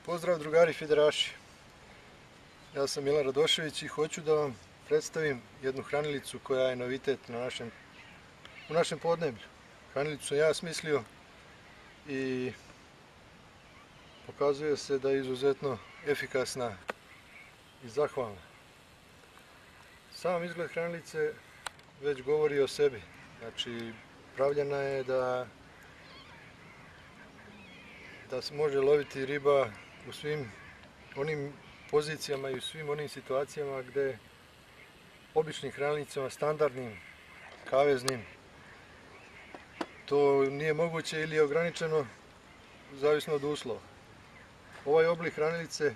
Pozdrav drugari fideraši, ja sam Milan Radošević i hoću da vam predstavim jednu hranilicu koja je novitet u našem podneblju. Hranilicu sam ja smislio i pokazuje se da je izuzetno efikasna i zahvalna. Sam izgled hranilice već govori o sebi, znači pravljena je da se može loviti riba u svim onim pozicijama i u svim onim situacijama gde običnim hranlicama, standardnim, kaveznim, to nije moguće ili je ograničeno zavisno od uslova. Ovaj oblik hranilice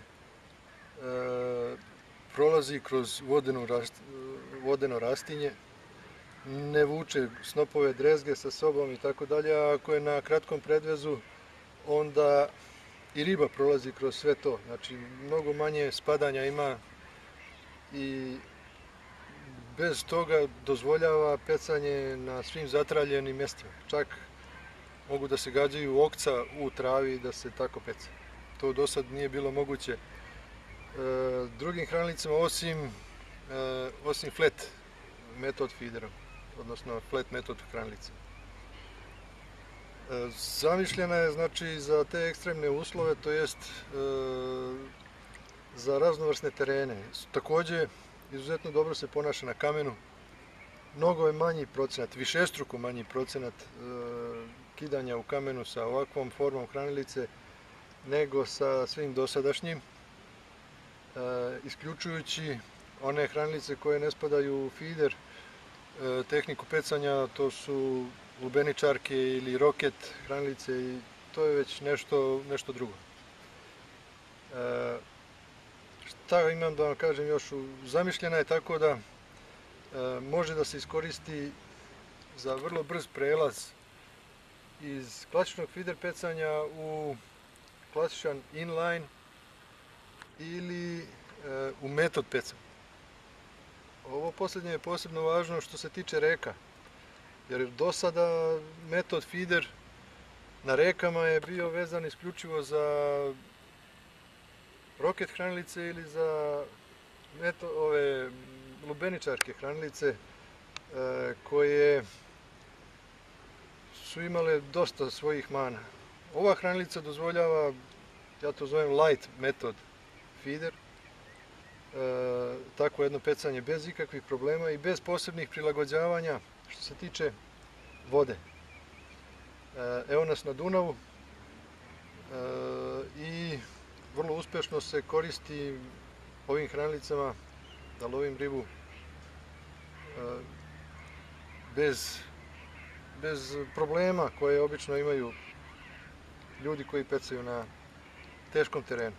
prolazi kroz vodeno rastinje, ne vuče snopove drezge sa sobom i tako dalje, a ako je na kratkom predvezu, onda i riba prolazi kroz sve to. Znači, mnogo manje spadanja ima i bez toga dozvoljava pecanje na svim zatraljenim mjestima. Čak mogu da se gađaju okca u travi i da se tako peca. To do sad nije bilo moguće drugim hranlicama osim flat metod feederom, odnosno flat metod hranilice. Zamišljena je znači za te ekstremne uslove, to jest za raznovrsne terene. Takođe, izuzetno dobro se ponaša na kamenu. Mnogo je manji procenat, višestruko manji procenat kidanja u kamenu sa ovakvom formom hranilice nego sa svim dosadašnjim, isključujući one hranilice koje ne spadaju u feeder tehniku pecanja, to su lubeničarke ili roket hranilice i to je već nešto drugo. Šta imam da vam kažem još? Zamišljena je tako da može da se iskoristi za vrlo brz prelaz iz klasičnog feeder pecanja u klasičan inline ili u metod pecanja. Ovo posljednje je posebno važno što se tiče reka, jer do sada metod feeder na rekama je bio vezan isključivo za roket hranilice ili za ove lubeničarke hranilice koje su imale dosta svojih mana. Ova hranilica dozvoljava, ja to zovem light metod feeder, takvo jedno pecanje bez ikakvih problema i bez posebnih prilagođavanja što se tiče vode. Evo nas na Dunavu i vrlo uspešno se koristi ovim hranlicama da lovim ribu bez problema koje obično imaju ljudi koji pecaju na teškom terenu.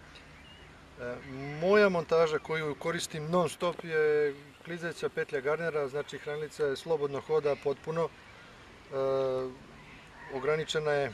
Moja montaža koju koristim non stop je klizeća petlja Garnera, znači hranilica je slobodno hoda potpuno, ograničena je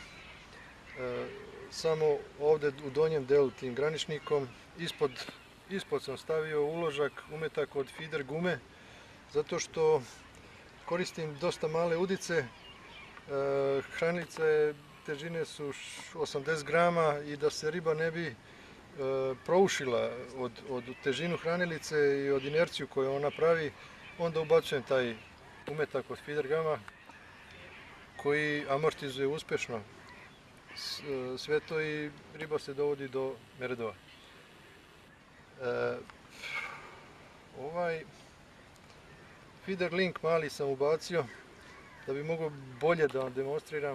samo ovde u donjem delu tim graničnikom. Ispod sam stavio uložak umetak od feeder gume, zato što koristim dosta male udice. Hranilice težine su 80 grama i da se riba ne bi proušila od težinu hranilice i od inerciju koju ona pravi, onda ubacujem taj umetak od feeder gama koji amortizuje uspešno sve to i riba se dovodi do meredova. Ovaj feeder link mali sam ubacio da bi mogao bolje da vam demonstriram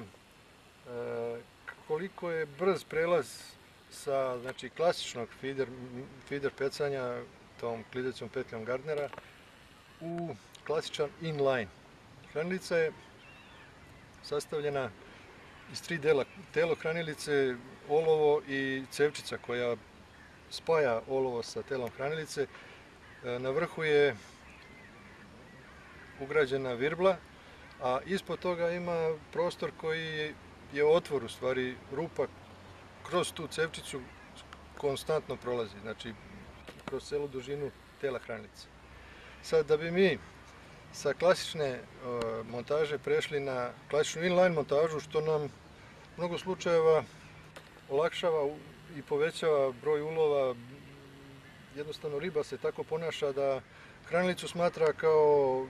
koliko je brz prelaz sa klasičnog feeder pecanja tom klizećom petljom Gardnera u klasičan inline. Hranilica je sastavljena iz 3 dela. Telo hranilice, olovo i cevčica koja spaja olovo sa telom hranilice. Na vrhu je ugrađena virbla, a ispod toga ima prostor koji je otvor, u stvari rupa, kroz tu cevčicu konstantno prolazi, znači kroz celu dužinu tela hranilice. Sad, da bi mi sa klasične montaže prešli na klasičnu inline montažu, što nam u mnogo slučajeva olakšava i povećava broj ulova. Jednostavno riba se tako ponaša da hranilicu smatra kao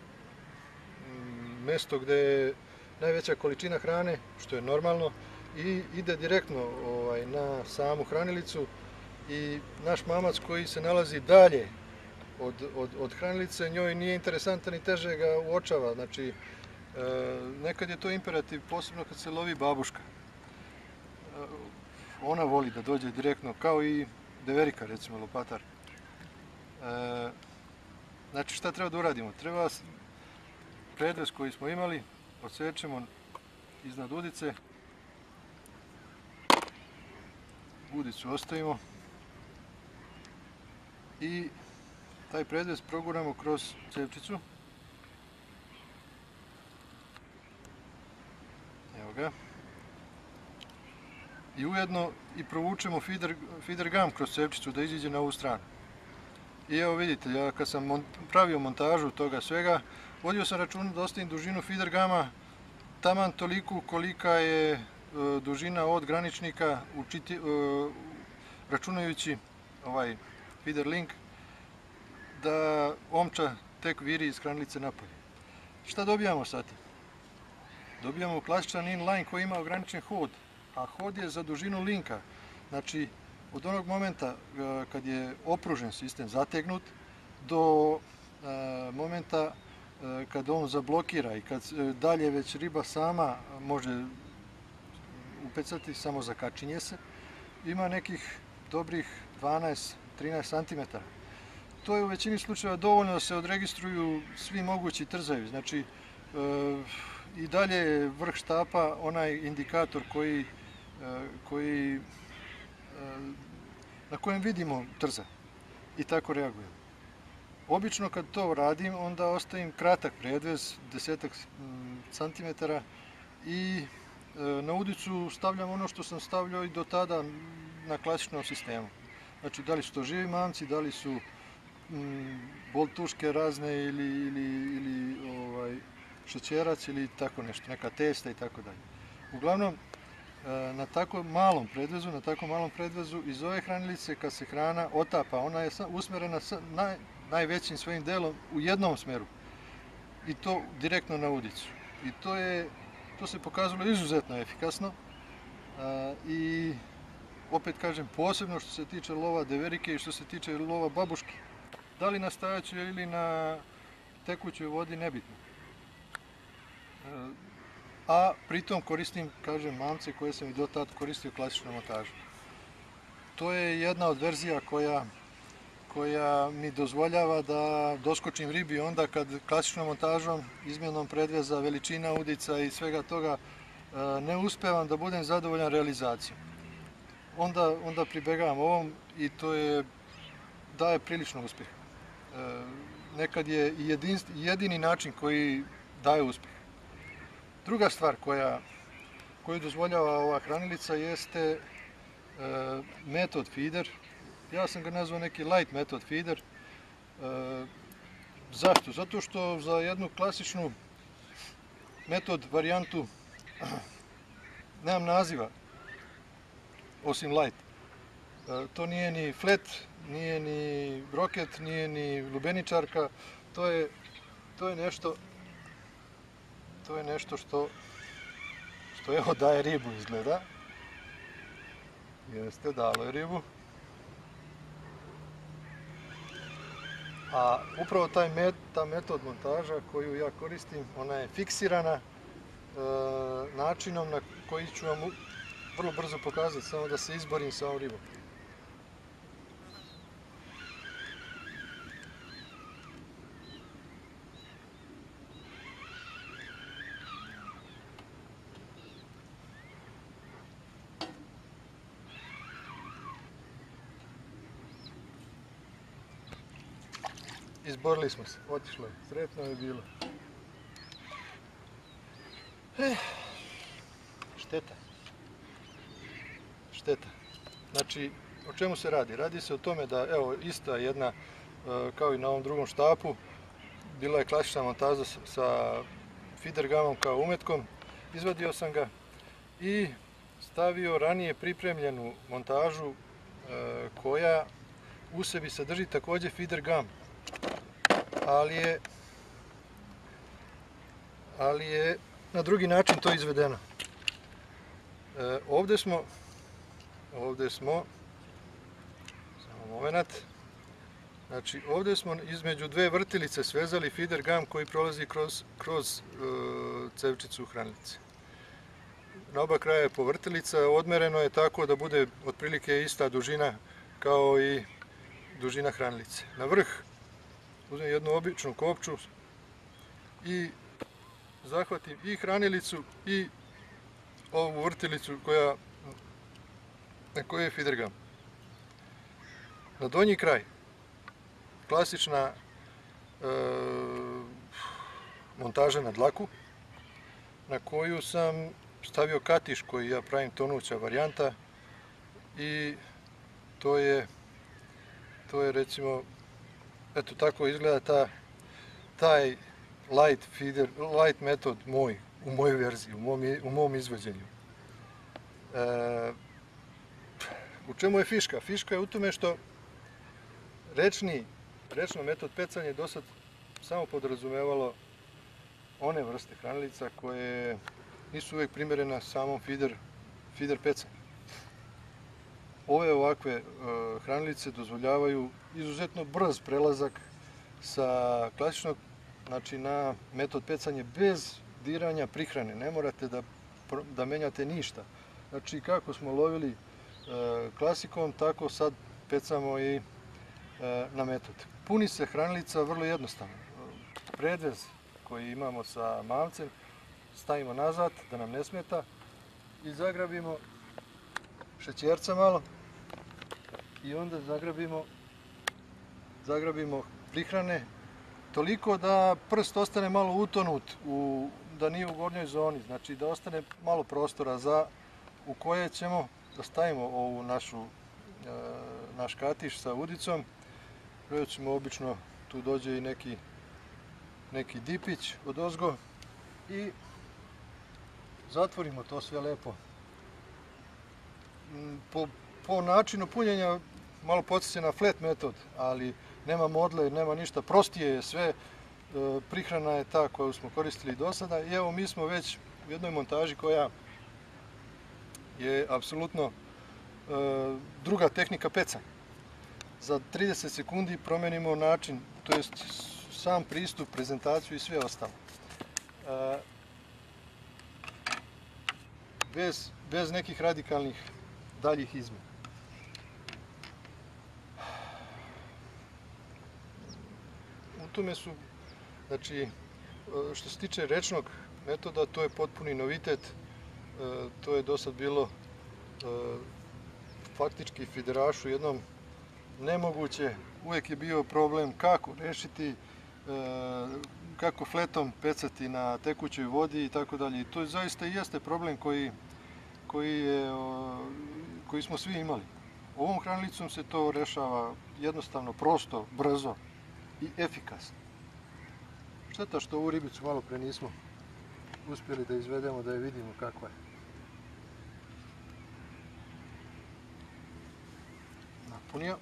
mesto gde je najveća količina hrane, što je normalno, i ide direktno na samu hranilicu i naš mamac koji se nalazi dalje od hranilice, njoj nije interesantan i teže ga uočava. Znači, nekad je to imperativ, posebno kad se lovi babuška. Ona voli da dođe direktno, kao i deverika, recimo, lopatar. Znači, šta treba da uradimo? Treba predvez koji smo imali, odsečemo iznad udice, udicu ostavimo i taj predvez proguramo kroz cepčicu. Evo ga. I ujedno i provučemo feeder gum kroz cepčicu da iziđe na ovu stranu. I evo vidite, ja kad sam pravio montažu toga svega, vodio sam računa da ostavim dužinu feeder gama taman toliku kolika je dužina od graničnika, računajući ovaj feeder link, da omča tek viri iz hranilice napolje. Šta dobijamo sad? Dobijamo klasičan inline koji ima ograničen hod, a hod je za dužinu linka. Znači, od onog momenta kad je opružen sistem, zategnut, do momenta kad on zablokira i kad dalje već riba sama može upecati, samo zakačinje se, ima nekih dobrih 12-13 cm. To je u većini slučajeva dovoljno da se odregistruju svi mogući trzajevi. Znači, i dalje je vrh štapa onaj indikator na kojem vidimo trza i tako reagujemo. Obično kad to radim, onda ostavim kratak predvez, 10 cm, i na udicu stavljam ono što sam stavljao i do tada na klasičnom sistemu. Znači, da li su to živi mamci, da li su boltuške razne ili šećerac ili tako nešto, neka testa i tako dalje. Uglavnom, na tako malom predvezu iz ove hranilice, kad se hrana otapa, ona je usmerena najvećim svojim delom u jednom smeru i to direktno na udicu. I to se pokazalo izuzetno efikasno i opet kažem, posebno što se tiče lova deverike i što se tiče lova babuške. Da li na stajaćoj ili na tekućoj vodi, nebitno. A pritom koristim, kažem, mamce koje sam i do tada koristio klasičnu montažu. To je jedna od verzija koja mi dozvoljava da doskočim ribi onda kad klasičnom montažom, izmjenom predveza, veličina udica i svega toga ne uspevam da budem zadovoljan realizacijom. Onda pribegavam ovom i to daje prilično uspjeh. Nekad je jedini način koji daje uspjeh. Druga stvar koju dozvoljava ova hranilica jeste metod feeder. Ja sam ga nazvao neki light method feeder. Zašto? Zato što za jednu klasičnu metod varijantu nemam naziva osim light. To nije ni flat, nije ni broket, nije ni lubeničarka. To je nešto što evo daje ribu, izgleda. Jeste, dalo je ribu. A upravo ta metod montaža koju ja koristim, ona je fiksirana načinom na koji ću vam vrlo brzo pokazati, samo da se izborim sa ovom ribom. Izborili smo se, otišlo je, sretno je bilo. Šteta. Znači, o čemu se radi? Radi se o tome da, evo, ista jedna, kao i na ovom drugom štapu, bila je klasična montaža sa feeder gumom kao umetkom. Izvadio sam ga i stavio ranije pripremljenu montažu koja u sebi sadrži također feeder gum, ali je na drugi način to izvedeno. Ovdje smo, samo moment, znači ovdje smo između dve vrtilice svezali feeder gum koji prolazi kroz cevčicu hranilice. Na oba kraja je povrtilica, odmereno je tako da bude otprilike ista dužina kao i dužina hranilice. Na vrh uzmem jednu običnu kopču i zahvatim i hranilicu i ovu vrtilicu na kojoj je feeder gum. Na donji kraj klasična montaža na dlaku na koju sam stavio katiš koji ja pravim tonuća varijanta i to je recimo, eto tako izgleda taj light metod u mojoj verziji, u mom izvođenju. U čemu je fiška? Fiška je u tome što rečno metod pecanja je dosad samo podrazumevalo one vrste hranilica koje nisu uvijek primjerena samom feeder pecanju. Ove ovakve hranilice dozvoljavaju izuzetno brz prelazak sa klasičnog, znači, na metod pecanja bez diranja prihrane. Ne morate da menjate ništa. Znači, kako smo lovili klasikom, tako sad pecamo i na metod. Puni se hranilica vrlo jednostavno. Predvez koji imamo sa mavcem stavimo nazad da nam ne smeta i zagrabimo šećerca malo i onda zagrabimo prihrane toliko da prst ostane malo utonut, da nije u gornjoj zoni, znači da ostane malo prostora u koje ćemo da stavimo ovu naš katiš sa udicom. Recimo, obično tu dođe i neki dipić odozgo i zatvorimo to sve lepo. Po načinu punjenja malo podsjeća na flat metod, ali nema modle, nema ništa, prostije je sve, prihrana je ta koju smo koristili do sada i evo mi smo već u jednoj montaži koja je apsolutno druga tehnika pecanja. Za 30 sekundi promenimo način, to jest sam pristup, prezentaciju i sve ostalo. Bez nekih radikalnih daljih izmjena. U tome su, znači, što se tiče rečnog metoda, to je potpuni novitet. To je dosad bilo faktički fiderašu jednom nemoguće. Uvijek je bio problem kako rešiti, kako fletom pecati na tekućoj vodi i tako dalje. I to zaista i jeste problem koji smo svi imali. Ovom hranlicom se to rešava jednostavno, prosto, brzo i efikasno. Šteta što ovu ribicu malo pre nismo uspjeli da izvedemo, da je vidimo kakva je. Napunio.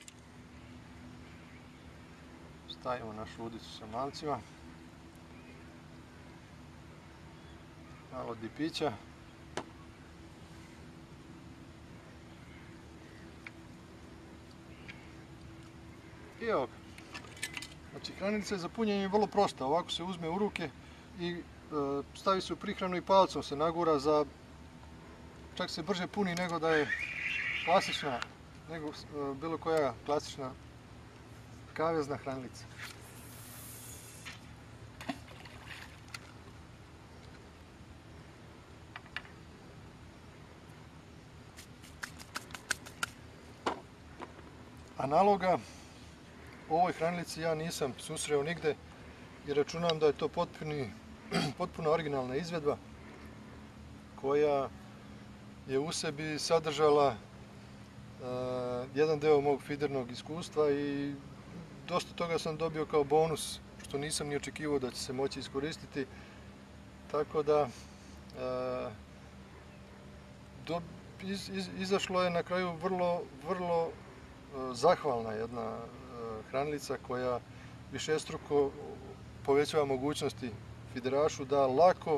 Stavimo našu udicu sa mavcima. Malo dipića. I evo ga. Znači, hranilica za punjenje je vrlo prosta. Ovako se uzme u ruke i stavi se u prihranu i palcom se nagura čak se brže puni nego da je klasična, nego bilo koja klasična kavezna hranilica. Analoga ovoj hranilici ja nisam susreo nigde i računam da je to potpuno originalna izvedba koja je u sebi sadržala jedan deo mog fidernog iskustva i dosta toga sam dobio kao bonus, što nisam ni očekivao da će se moći iskoristiti. Tako da izašlo je na kraju vrlo zahvalna jedna hranilica koja višestruko povećava mogućnosti fiderašu da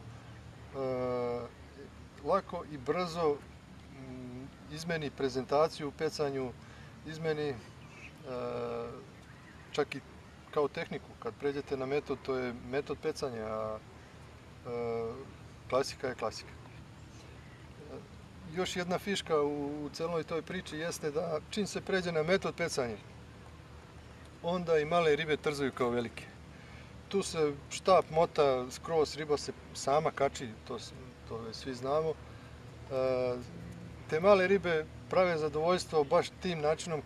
lako i brzo izmeni prezentaciju u pecanju, izmeni čak i kao tehniku. Kad pređete na metod, to je metod pecanja, a klasika je klasika. Još jedna fiška u celoj toj priči jeste da čim se pređe na metod pecanja, onda i male ribe trzaju kao velike. Tu se štap mota skroz, riba se sama kači, to svi znamo. Te male ribe prave zadovoljstvo baš tim načinom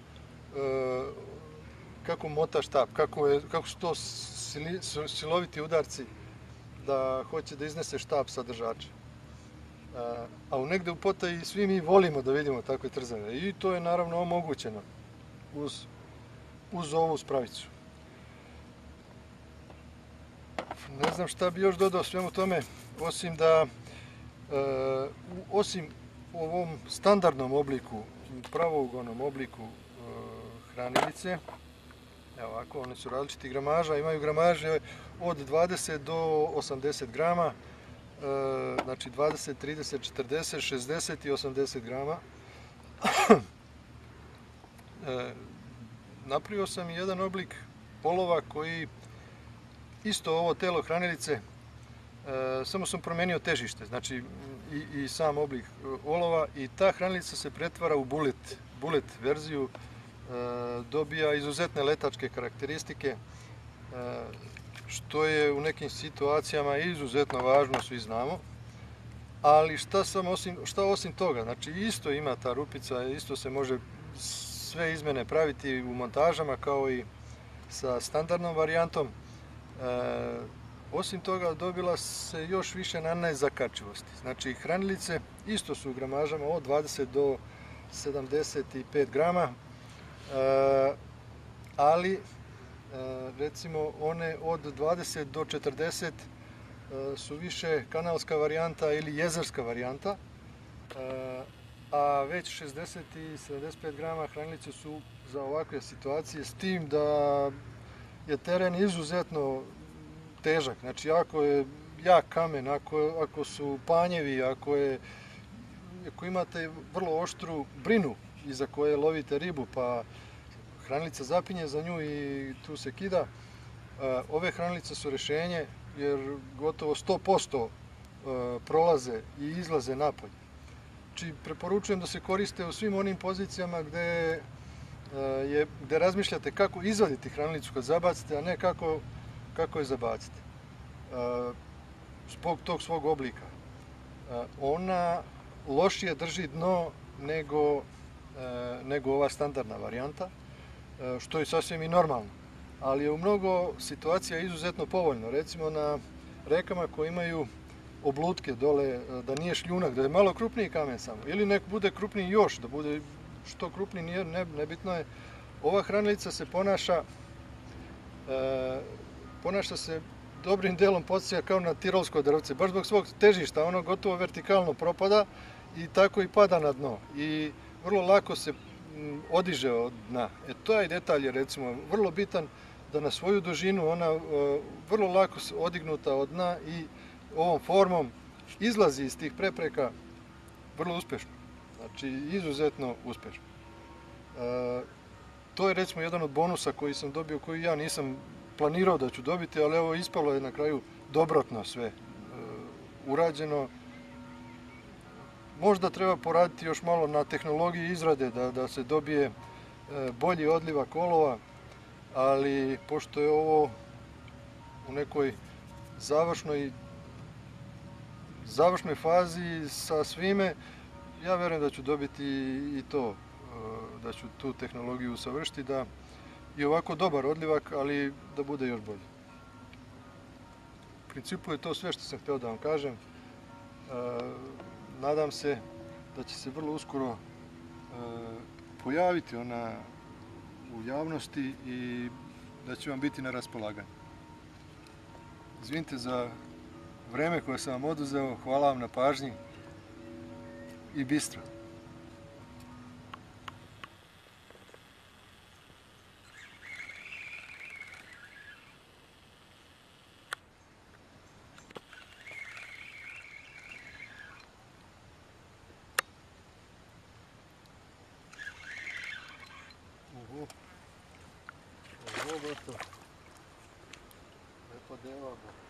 kako mota štap, kako su to siloviti udarci da hoće da iznese štap sa držača. A negde u potaji svi mi volimo da vidimo takve trzave i to je naravno omogućeno uz ovu spravicu. Ne znam šta bi još dodao svemu tome, osim u ovom standardnom obliku, pravougodnom obliku hranilice. Evo ovako, one su različitih gramaža, imaju gramaže od 20 do 80 grama, znači 20, 30, 40, 60 i 80 grama. Napravio sam jedan oblik olova koji isto ovo telo hranilice, samo sam promenio težište, znači i sam oblik olova, i ta hranilica se pretvara u bullet verziju, dobija izuzetne letačke karakteristike, što je u nekim situacijama izuzetno važno, svi znamo. Ali šta osim toga, znači isto ima ta rupica, isto se može sve izmene praviti u montažama kao i sa standardnom varijantom. Osim toga dobila se još više na nezakačivosti. Znači hranilice isto su u gramažama od 20 do 75 grama, ali recimo one od 20 do 40 su više kanalska varijanta ili jezerska varijanta, a već 60 i 75 grama hranilice su za ovakve situacije, s tim da je teren izuzetno težak. Znači ako je jak kamen, ako su panjevi, ako imate vrlo oštru brinu iza koje lovite ribu, pa hranilica zapinje za nju i tu se kida, ove hranilice su rešenje, jer gotovo 100% prolaze i izlaze napolje. Znači preporučujem da se koriste u svim onim pozicijama gde razmišljate kako izvaditi hranilicu kad zabacite, a ne kako je zabacite. Zbog tog svog oblika. Ona lošije drži dno nego ova standardna varijanta, što je sasvim i normalno. Ali je u mnogo situacija izuzetno povoljno. Recimo na rekama koje imaju oblutke dole, da nije šljunak, da je malo krupniji kamen samo, ili nek bude krupniji još, da bude što krupniji, nije nebitno je. Ova hranilica se ponaša se dobrim delom podsjeća kao na tirolsko drvce, baš zbog svog težišta, ono gotovo vertikalno propada i tako i pada na dno. I vrlo lako se odiže od dna. Taj detalj je recimo vrlo bitan, da na svoju dužinu ona vrlo lako odignuta od dna i ovom formom izlazi iz tih prepreka vrlo uspešno. Znači izuzetno uspešno. To je recimo jedan od bonusa koji sam dobio, koji ja nisam planirao da ću dobiti, ali evo ispalo je na kraju dobrotno sve urađeno. Možda treba poraditi još malo na tehnologiji izrade, da se dobije bolji odlivak olova, ali pošto je ovo u nekoj završnoj fazi sa svime, ja verujem da ću dobiti i to, da ću tu tehnologiju usavršiti, da je ovako dobar odlivak, ali da bude još bolji. U principu je to sve što sam hteo da vam kažem. Nadam se da će se vrlo uskoro pojaviti ona u javnosti i da će vam biti na raspolaganju. Izvinite za vreme koje sam vam oduzeo, hvala vam na pažnji i bistro. Ovo gotovo. Lepo devamo.